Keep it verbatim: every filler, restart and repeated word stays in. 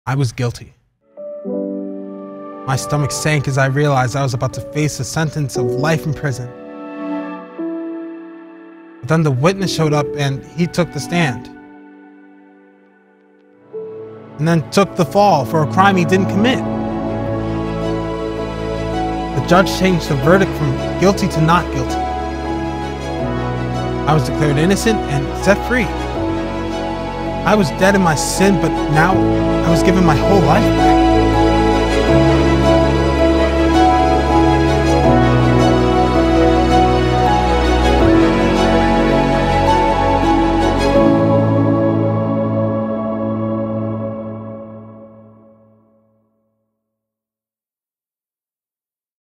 I was guilty. My stomach sank as I realized I was about to face a sentence of life in prison. But then the witness showed up and he took the stand. And then took the fall for a crime he didn't commit. The judge changed the verdict from guilty to not guilty. I was declared innocent and set free. I was dead in my sin, but now I was given my whole life back.